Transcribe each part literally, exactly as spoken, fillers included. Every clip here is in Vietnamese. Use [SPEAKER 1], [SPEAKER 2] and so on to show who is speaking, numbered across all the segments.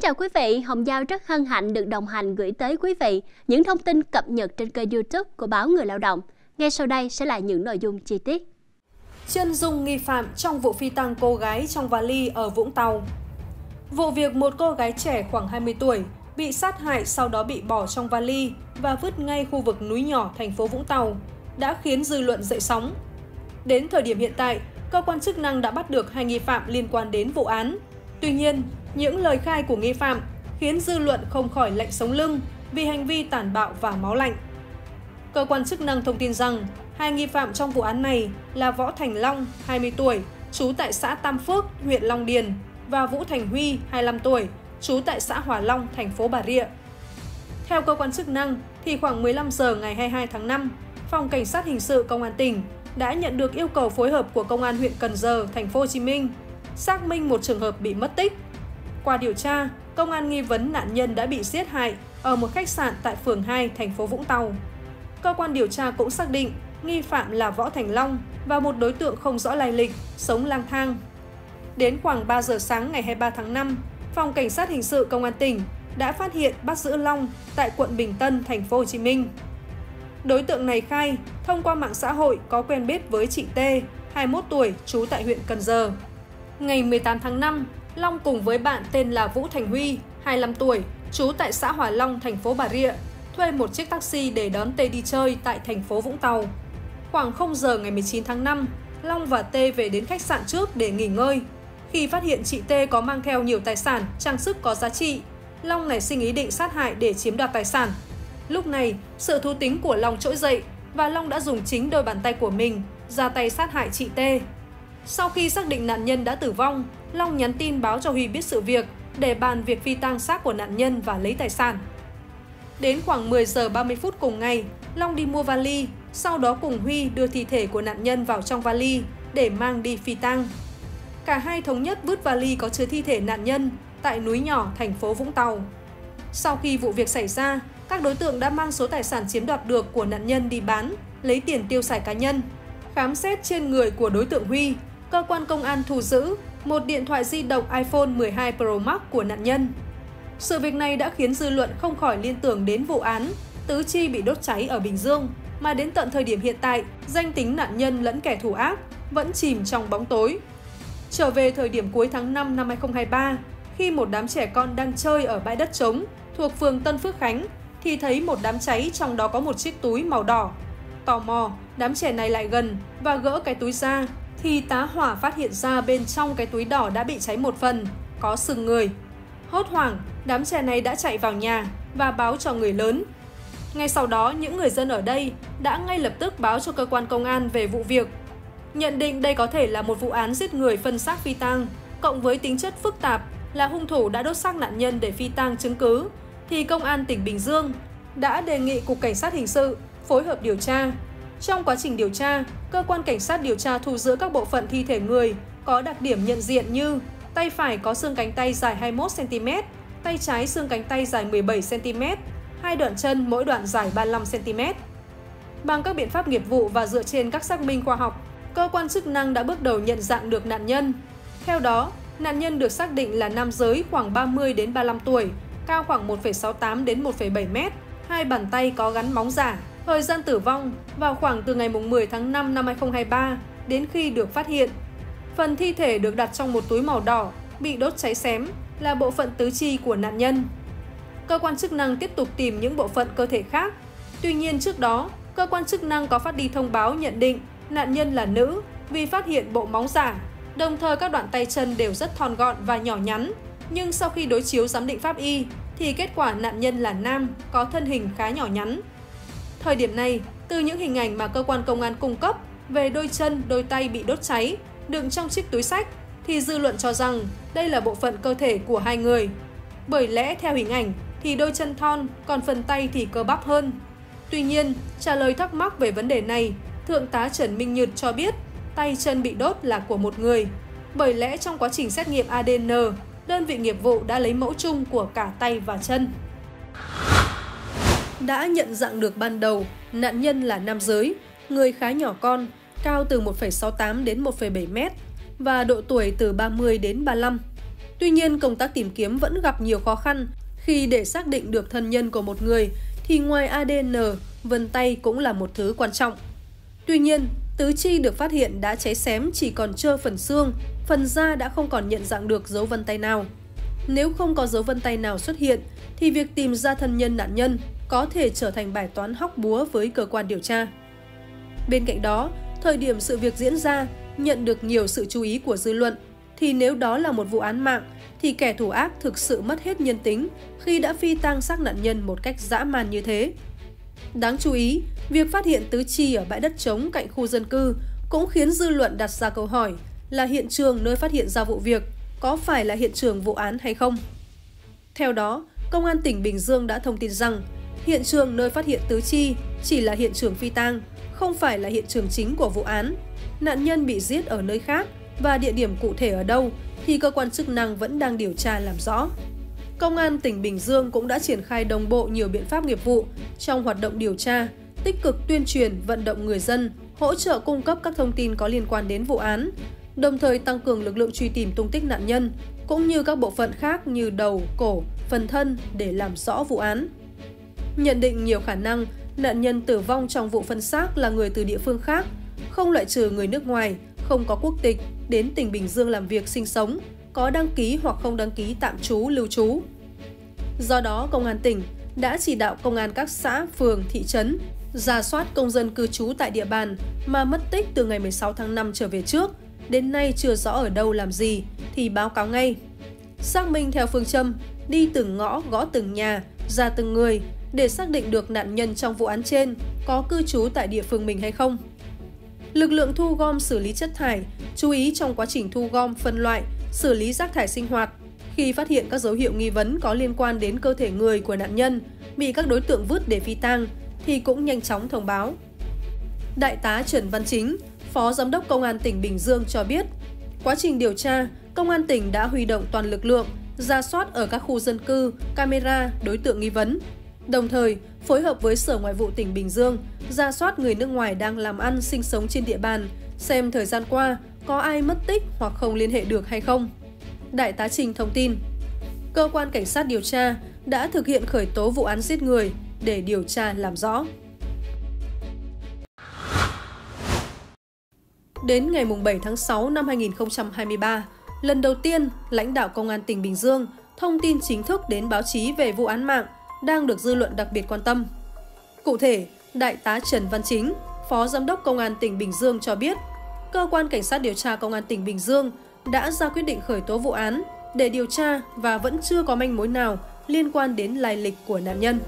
[SPEAKER 1] chào quý vị, Hồng Giao rất hân hạnh được đồng hành gửi tới quý vị những thông tin cập nhật trên kênh YouTube của báo Người Lao động. Ngay sau đây sẽ là những nội dung chi tiết.
[SPEAKER 2] Chân dung nghi phạm trong vụ phi tang cô gái trong vali ở Vũng Tàu. Vụ việc một cô gái trẻ khoảng hai mươi tuổi bị sát hại sau đó bị bỏ trong vali và vứt ngay khu vực núi nhỏ thành phố Vũng Tàu đã khiến dư luận dậy sóng. Đến thời điểm hiện tại, cơ quan chức năng đã bắt được hai nghi phạm liên quan đến vụ án. Tuy nhiên, những lời khai của nghi phạm khiến dư luận không khỏi lạnh sống lưng vì hành vi tàn bạo và máu lạnh. Cơ quan chức năng thông tin rằng hai nghi phạm trong vụ án này là Võ Thành Long, hai mươi tuổi, trú tại xã Tam Phước, huyện Long Điền và Vũ Thành Huy, hai mươi lăm tuổi, trú tại xã Hòa Long, thành phố Bà Rịa. Theo cơ quan chức năng, thì khoảng mười lăm giờ ngày hai mươi hai tháng năm, Phòng Cảnh sát Hình sự Công an tỉnh đã nhận được yêu cầu phối hợp của Công an huyện Cần Giờ, thành phố Hồ Chí Minh xác minh một trường hợp bị mất tích. Qua điều tra, công an nghi vấn nạn nhân đã bị giết hại ở một khách sạn tại phường hai, thành phố Vũng Tàu. Cơ quan điều tra cũng xác định nghi phạm là Võ Thành Long và một đối tượng không rõ lai lịch, sống lang thang. Đến khoảng ba giờ sáng ngày hai mươi ba tháng năm, Phòng Cảnh sát Hình sự Công an tỉnh đã phát hiện bắt giữ Long tại quận Bình Tân, thành phố Hồ Chí Minh. Đối tượng này khai thông qua mạng xã hội có quen biết với chị T, hai mươi mốt tuổi, trú tại huyện Cần Giờ. Ngày mười tám tháng năm, Long cùng với bạn tên là Vũ Thành Huy, hai mươi lăm tuổi, trú tại xã Hòa Long, thành phố Bà Rịa, thuê một chiếc taxi để đón T đi chơi tại thành phố Vũng Tàu. Khoảng không giờ ngày mười chín tháng năm, Long và T về đến khách sạn trước để nghỉ ngơi. Khi phát hiện chị T có mang theo nhiều tài sản, trang sức có giá trị, Long nảy sinh ý định sát hại để chiếm đoạt tài sản. Lúc này, sự thú tính của Long trỗi dậy và Long đã dùng chính đôi bàn tay của mình ra tay sát hại chị T. Sau khi xác định nạn nhân đã tử vong, Long nhắn tin báo cho Huy biết sự việc để bàn việc phi tang xác của nạn nhân và lấy tài sản. Đến khoảng mười giờ ba mươi phút cùng ngày, Long đi mua vali, sau đó cùng Huy đưa thi thể của nạn nhân vào trong vali để mang đi phi tang. Cả hai thống nhất vứt vali có chứa thi thể nạn nhân tại núi nhỏ thành phố Vũng Tàu. Sau khi vụ việc xảy ra, các đối tượng đã mang số tài sản chiếm đoạt được của nạn nhân đi bán, lấy tiền tiêu xài cá nhân. Khám xét trên người của đối tượng Huy, cơ quan công an thu giữ một điện thoại di động iPhone mười hai Pro Max của nạn nhân. Sự việc này đã khiến dư luận không khỏi liên tưởng đến vụ án tứ chi bị đốt cháy ở Bình Dương, mà đến tận thời điểm hiện tại, danh tính nạn nhân lẫn kẻ thù ác vẫn chìm trong bóng tối. Trở về thời điểm cuối tháng năm năm hai nghìn không trăm hai mươi ba, khi một đám trẻ con đang chơi ở bãi đất trống thuộc phường Tân Phước Khánh, thì thấy một đám cháy, trong đó có một chiếc túi màu đỏ. Tò mò, đám trẻ này lại gần và gỡ cái túi ra, thì tá hỏa phát hiện ra bên trong cái túi đỏ đã bị cháy một phần, có sừng người. Hốt hoảng, đám trẻ này đã chạy vào nhà và báo cho người lớn. Ngay sau đó, những người dân ở đây đã ngay lập tức báo cho cơ quan công an về vụ việc. Nhận định đây có thể là một vụ án giết người phân xác phi tang, cộng với tính chất phức tạp là hung thủ đã đốt xác nạn nhân để phi tang chứng cứ, thì Công an tỉnh Bình Dương đã đề nghị Cục Cảnh sát Hình sự phối hợp điều tra. Trong quá trình điều tra, cơ quan cảnh sát điều tra thu giữ các bộ phận thi thể người có đặc điểm nhận diện như tay phải có xương cánh tay dài hai mươi mốt xăng ti mét, tay trái xương cánh tay dài mười bảy xăng ti mét, hai đoạn chân mỗi đoạn dài ba mươi lăm xăng ti mét. Bằng các biện pháp nghiệp vụ và dựa trên các xác minh khoa học, cơ quan chức năng đã bước đầu nhận dạng được nạn nhân. Theo đó, nạn nhân được xác định là nam giới khoảng ba mươi đến ba mươi lăm tuổi, cao khoảng một phẩy sáu tám đến một phẩy bảy mét, hai bàn tay có gắn móng giả. Thời gian tử vong vào khoảng từ ngày mười tháng năm năm hai nghìn không trăm hai mươi ba đến khi được phát hiện. Phần thi thể được đặt trong một túi màu đỏ, bị đốt cháy xém, là bộ phận tứ chi của nạn nhân. Cơ quan chức năng tiếp tục tìm những bộ phận cơ thể khác. Tuy nhiên trước đó, cơ quan chức năng có phát đi thông báo nhận định nạn nhân là nữ vì phát hiện bộ móng giả, đồng thời các đoạn tay chân đều rất thon gọn và nhỏ nhắn. Nhưng sau khi đối chiếu giám định pháp y, thì kết quả nạn nhân là nam, có thân hình khá nhỏ nhắn. Thời điểm này, từ những hình ảnh mà cơ quan công an cung cấp về đôi chân, đôi tay bị đốt cháy, đựng trong chiếc túi xách, thì dư luận cho rằng đây là bộ phận cơ thể của hai người. Bởi lẽ theo hình ảnh thì đôi chân thon, còn phần tay thì cơ bắp hơn. Tuy nhiên, trả lời thắc mắc về vấn đề này, Thượng tá Trần Minh Nhật cho biết tay chân bị đốt là của một người. Bởi lẽ trong quá trình xét nghiệm a đê en, đơn vị nghiệp vụ đã lấy mẫu chung của cả tay và chân. Đã nhận dạng được ban đầu, nạn nhân là nam giới, người khá nhỏ con, cao từ một phẩy sáu tám đến một phẩy bảy mét và độ tuổi từ ba mươi đến ba mươi lăm. Tuy nhiên, công tác tìm kiếm vẫn gặp nhiều khó khăn khi để xác định được thân nhân của một người thì ngoài a đê en, vân tay cũng là một thứ quan trọng. Tuy nhiên, tứ chi được phát hiện đã cháy xém chỉ còn trơ phần xương, phần da đã không còn nhận dạng được dấu vân tay nào. Nếu không có dấu vân tay nào xuất hiện, thì việc tìm ra thân nhân nạn nhân có thể trở thành bài toán hóc búa với cơ quan điều tra. Bên cạnh đó, thời điểm sự việc diễn ra nhận được nhiều sự chú ý của dư luận, thì nếu đó là một vụ án mạng, thì kẻ thủ ác thực sự mất hết nhân tính khi đã phi tang xác nạn nhân một cách dã man như thế. Đáng chú ý, việc phát hiện tứ chi ở bãi đất trống cạnh khu dân cư cũng khiến dư luận đặt ra câu hỏi là hiện trường nơi phát hiện ra vụ việc có phải là hiện trường vụ án hay không. Theo đó, Công an tỉnh Bình Dương đã thông tin rằng hiện trường nơi phát hiện tứ chi chỉ là hiện trường phi tang, không phải là hiện trường chính của vụ án. Nạn nhân bị giết ở nơi khác và địa điểm cụ thể ở đâu thì cơ quan chức năng vẫn đang điều tra làm rõ. Công an tỉnh Bình Dương cũng đã triển khai đồng bộ nhiều biện pháp nghiệp vụ trong hoạt động điều tra, tích cực tuyên truyền, vận động người dân, hỗ trợ cung cấp các thông tin có liên quan đến vụ án, đồng thời tăng cường lực lượng truy tìm tung tích nạn nhân, cũng như các bộ phận khác như đầu, cổ, phần thân để làm rõ vụ án. Nhận định nhiều khả năng nạn nhân tử vong trong vụ phân xác là người từ địa phương khác, không loại trừ người nước ngoài, không có quốc tịch, đến tỉnh Bình Dương làm việc sinh sống, có đăng ký hoặc không đăng ký tạm trú, lưu trú. Do đó, Công an tỉnh đã chỉ đạo công an các xã, phường, thị trấn rà soát công dân cư trú tại địa bàn mà mất tích từ ngày mười sáu tháng năm trở về trước, đến nay chưa rõ ở đâu làm gì thì báo cáo ngay. Xác minh theo phương châm đi từng ngõ, gõ từng nhà, ra từng người để xác định được nạn nhân trong vụ án trên có cư trú tại địa phương mình hay không. Lực lượng thu gom xử lý chất thải chú ý trong quá trình thu gom, phân loại, xử lý rác thải sinh hoạt. Khi phát hiện các dấu hiệu nghi vấn có liên quan đến cơ thể người của nạn nhân bị các đối tượng vứt để phi tang thì cũng nhanh chóng thông báo. Đại tá Trần Văn Chính, Phó Giám đốc Công an tỉnh Bình Dương cho biết, quá trình điều tra, Công an tỉnh đã huy động toàn lực lượng, rà soát ở các khu dân cư, camera, đối tượng nghi vấn. Đồng thời, phối hợp với Sở Ngoại vụ tỉnh Bình Dương, rà soát người nước ngoài đang làm ăn, sinh sống trên địa bàn, xem thời gian qua có ai mất tích hoặc không liên hệ được hay không. Đại tá Trình thông tin, cơ quan cảnh sát điều tra đã thực hiện khởi tố vụ án giết người để điều tra làm rõ. Đến ngày bảy tháng sáu năm hai nghìn không trăm hai mươi ba, lần đầu tiên, lãnh đạo Công an tỉnh Bình Dương thông tin chính thức đến báo chí về vụ án mạng đang được dư luận đặc biệt quan tâm. Cụ thể, Đại tá Trần Văn Chính, Phó Giám đốc Công an tỉnh Bình Dương cho biết, Cơ quan Cảnh sát điều tra Công an tỉnh Bình Dương đã ra quyết định khởi tố vụ án để điều tra và vẫn chưa có manh mối nào liên quan đến lai lịch của nạn nhân.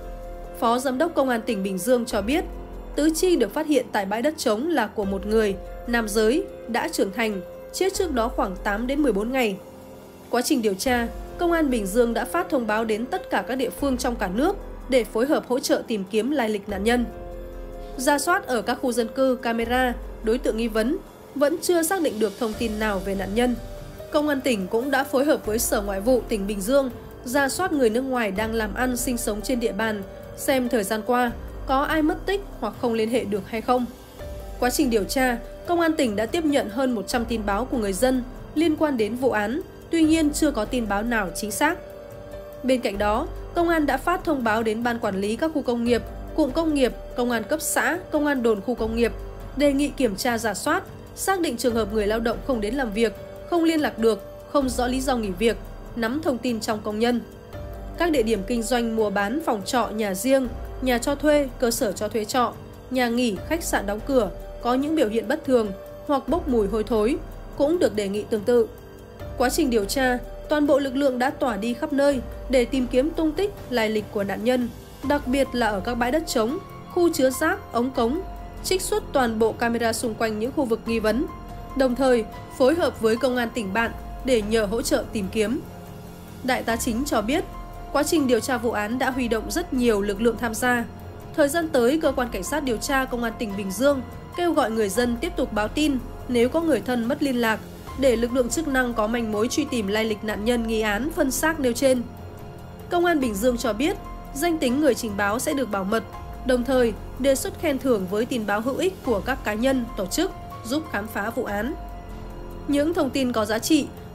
[SPEAKER 2] Phó Giám đốc Công an tỉnh Bình Dương cho biết, tứ chi được phát hiện tại bãi đất trống là của một người, nam giới, đã trưởng thành, chết trước đó khoảng tám đến mười bốn ngày. Quá trình điều tra, Công an Bình Dương đã phát thông báo đến tất cả các địa phương trong cả nước để phối hợp hỗ trợ tìm kiếm lai lịch nạn nhân. Rà soát ở các khu dân cư, camera, đối tượng nghi vấn, vẫn chưa xác định được thông tin nào về nạn nhân. Công an tỉnh cũng đã phối hợp với Sở Ngoại vụ tỉnh Bình Dương rà soát người nước ngoài đang làm ăn, sinh sống trên địa bàn, xem thời gian qua có ai mất tích hoặc không liên hệ được hay không. Quá trình điều tra, Công an tỉnh đã tiếp nhận hơn một trăm tin báo của người dân liên quan đến vụ án, tuy nhiên chưa có tin báo nào chính xác. Bên cạnh đó, Công an đã phát thông báo đến Ban Quản lý các khu công nghiệp, cụm công nghiệp, Công an cấp xã, Công an đồn khu công nghiệp, đề nghị kiểm tra rà soát, xác định trường hợp người lao động không đến làm việc, không liên lạc được, không rõ lý do nghỉ việc, nắm thông tin trong công nhân. Các địa điểm kinh doanh mua bán phòng trọ, nhà riêng, nhà cho thuê, cơ sở cho thuê trọ, nhà nghỉ, khách sạn đóng cửa, có những biểu hiện bất thường hoặc bốc mùi hôi thối, cũng được đề nghị tương tự. Quá trình điều tra, toàn bộ lực lượng đã tỏa đi khắp nơi để tìm kiếm tung tích, lai lịch của nạn nhân, đặc biệt là ở các bãi đất trống, khu chứa rác, ống cống, trích xuất toàn bộ camera xung quanh những khu vực nghi vấn, đồng thời phối hợp với Công an tỉnh bạn để nhờ hỗ trợ tìm kiếm. Đại tá Chính cho biết, quá trình điều tra vụ án đã huy động rất nhiều lực lượng tham gia. Thời gian tới, Cơ quan Cảnh sát điều tra Công an tỉnh Bình Dương kêu gọi người dân tiếp tục báo tin nếu có người thân mất liên lạc, để lực lượng chức năng có manh mối truy tìm lai lịch nạn nhân nghi án phân xác nêu trên. Công an Bình Dương cho biết, danh tính người trình báo sẽ được bảo mật, đồng thời đề xuất khen thưởng với tin báo hữu ích của các cá nhân, tổ chức giúp khám phá vụ án. Những thông tin có giá trị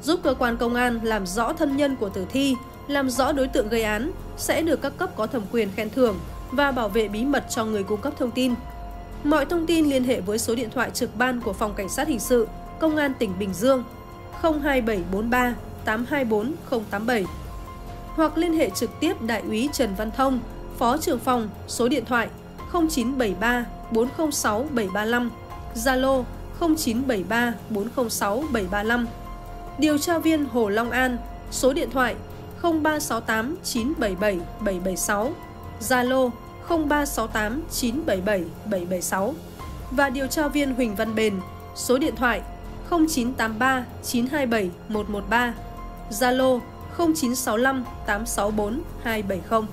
[SPEAKER 2] giúp cơ quan công an làm rõ thân nhân của tử thi, làm rõ đối tượng gây án, sẽ được các cấp có thẩm quyền khen thưởng và bảo vệ bí mật cho người cung cấp thông tin. Mọi thông tin liên hệ với số điện thoại trực ban của Phòng Cảnh sát Hình sự, Công an tỉnh Bình Dương không hai bảy bốn ba tám hai bốn không tám bảy hoặc liên hệ trực tiếp Đại úy Trần Văn Thông, Phó trưởng phòng, số điện thoại không chín bảy ba bốn không sáu bảy ba lăm, Zalo không chín bảy ba bốn không sáu bảy ba lăm. Điều tra viên Hồ Long An, số điện thoại không ba sáu tám chín bảy bảy bảy bảy sáu, Zalo không ba sáu tám chín bảy bảy bảy bảy sáu và điều tra viên Huỳnh Văn Bền, số điện thoại không chín tám ba chín hai bảy một một ba, Zalo không chín sáu lăm tám sáu bốn hai bảy không.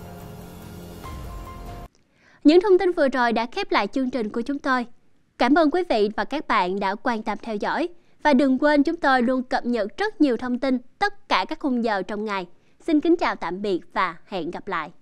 [SPEAKER 1] Những thông tin vừa rồi đã khép lại chương trình của chúng tôi. Cảm ơn quý vị và các bạn đã quan tâm theo dõi. Và đừng quên chúng tôi luôn cập nhật rất nhiều thông tin tất cả các khung giờ trong ngày. Xin kính chào tạm biệt và hẹn gặp lại.